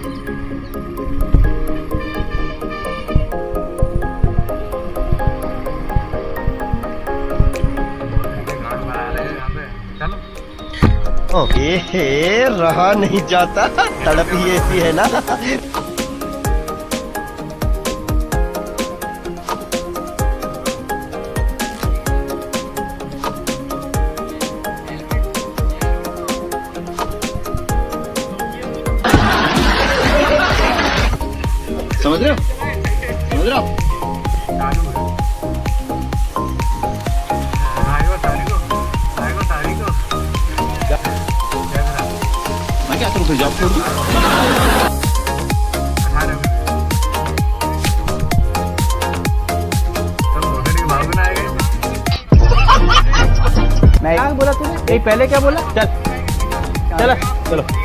Okay, रहा नहीं जाता, तड़प ही ऐसी है ना। समझ रहे हो? समझ रहे हो? मैं क्या करूँ फिर, जॉब छोड़ दूँ? मैं बोला तूने? पहले क्या बोला? चल चलो चलो।